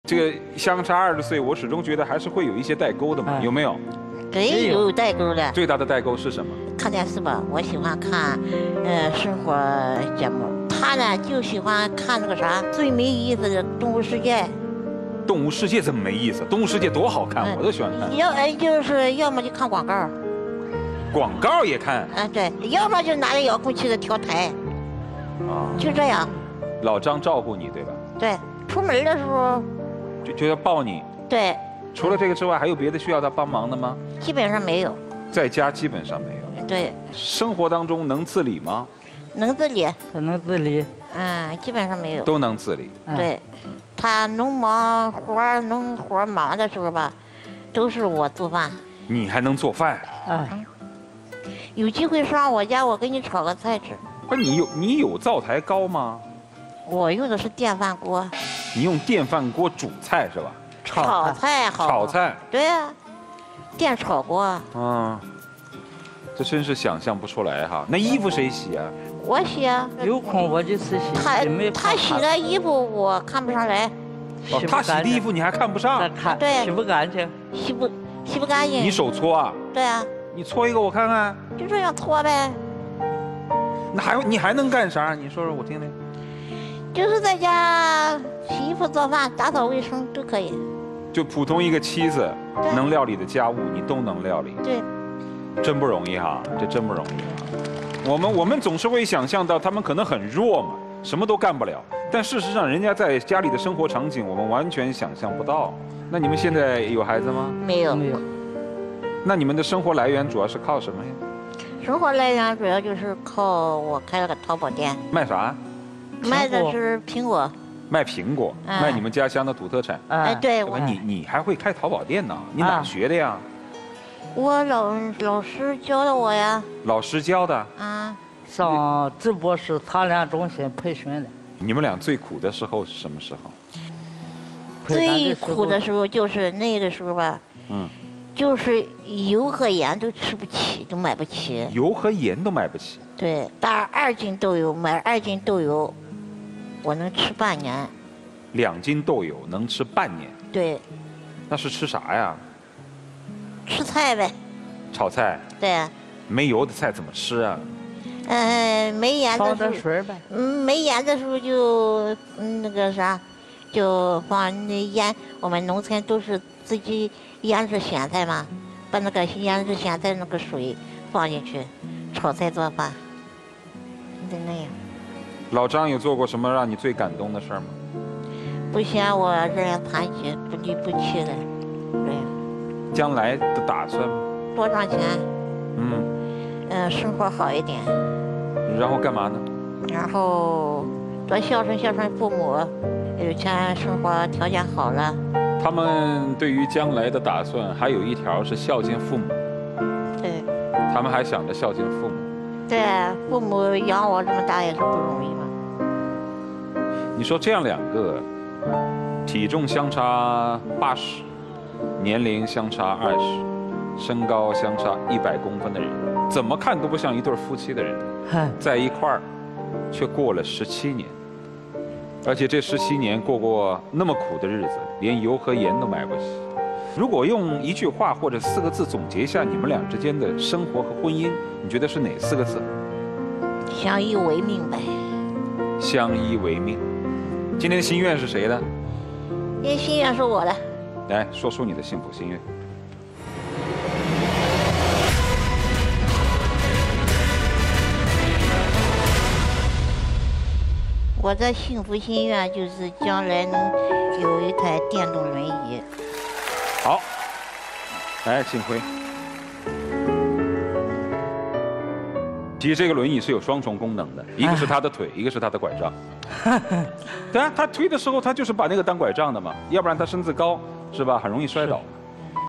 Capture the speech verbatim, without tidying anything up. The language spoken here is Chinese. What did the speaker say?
这个相差二十岁，我始终觉得还是会有一些代沟的嘛，有没有？ 对，有代沟的。 最大的代沟是什么？ 看电视吧，我喜欢看，呃，生活节目。他呢就喜欢看那个啥最没意思的《动物世界》。 动物世界怎么没意思？动物世界多好看，我都喜欢看。 要呃就是要么就看广告。 广告也看。 啊，对，要么就拿着遥控器的调台。啊。就这样。 老张照顾你，对吧？ 对，出门的时候。 就就要抱你。 对。 除了这个之外，还有别的需要他帮忙的吗？ 基本上没有。在家基本上没有。 对。 生活当中能自理吗？ 能自理。 能自理。 嗯，基本上没有。 都能自理。 对。他农忙活农活忙的时候吧，都是我做饭。 你还能做饭？ 啊。 有机会上我家，我给你炒个菜吃。 不是你有你有灶台高吗？ 我用的是电饭锅。 你用电饭锅煮菜是吧？ 炒菜好。 炒菜。 对呀，电炒锅。 嗯，这真是想象不出来哈。那衣服谁洗啊？ 我洗啊。 有空我就去洗。 他他洗的衣服我看不上来。 哦，他洗的衣服你还看不上？ 看。 对。 洗不干净。 洗不洗不干净。 你手搓啊？ 对啊。 你搓一个我看看。 就这样搓呗。 那还你还能干啥？你说说我听听。 就是在家洗衣服、做饭、打扫卫生都可以。 就普通一个妻子能料理的家务，你都能料理。 对。 真不容易哈，这真不容易哈。我们我们总是会想象到他们可能很弱嘛，什么都干不了。但事实上，人家在家里的生活场景，我们完全想象不到。那你们现在有孩子吗？ 没有。 没有。 那你们的生活来源主要是靠什么呀？ 生活来源主要就是靠我开了个淘宝店。 卖啥？ 卖的是苹果。 卖苹果，卖你们家乡的土特产。 哎，对。 你你还会开淘宝店呢？你哪学的呀？ 我老老师教的我呀。 老师教的？ 啊。 上直播室测量中心培训的。 你们俩最苦的时候是什么时候？ 最苦的时候就是那个时候吧。嗯。就是油和盐都吃不起，都买不起。 油和盐都买不起。 对，打二斤豆油，买二斤豆油，我能吃半年。 两斤豆油能吃半年。 对。 那是吃啥呀？ 吃菜呗。 炒菜。 对。 没油的菜怎么吃啊？ 嗯，没盐的时候。 放点水呗。 嗯，没盐的时候就嗯那个啥，就放那腌。我们农村都是自己腌制咸菜嘛，把那个腌制咸菜那个水放进去，炒菜做饭，就那样。 老张有做过什么让你最感动的事儿吗？ 不嫌我这样残疾不离不弃的，对。 将来的打算？ 多赚钱。 嗯。 嗯，生活好一点。 然后干嘛呢？ 然后多孝顺孝顺父母，有钱生活条件好了。 他们对于将来的打算还有一条是孝敬父母。 对。 他们还想着孝敬父母。 对，父母养我这么大也是不容易嘛。 你说这样两个，体重相差八十，年龄相差二十，身高相差一百公分的人，怎么看都不像一对夫妻的人，在一块儿，却过了十七年。而且这十七年过过那么苦的日子，连油和盐都买不起。如果用一句话或者四个字总结一下你们俩之间的生活和婚姻，你觉得是哪四个字？ 相依为命呗。 相依为命。今天的心愿是谁的？ 今天心愿是我的。 来说出你的幸福心愿。 我的幸福心愿就是将来能有一台电动轮椅。 好，来，请回。其实这个轮椅是有双重功能的，一个是他的腿，一个是他的拐杖。对啊，他推的时候他就是把那个当拐杖的嘛，要不然他身子高是吧，很容易摔倒。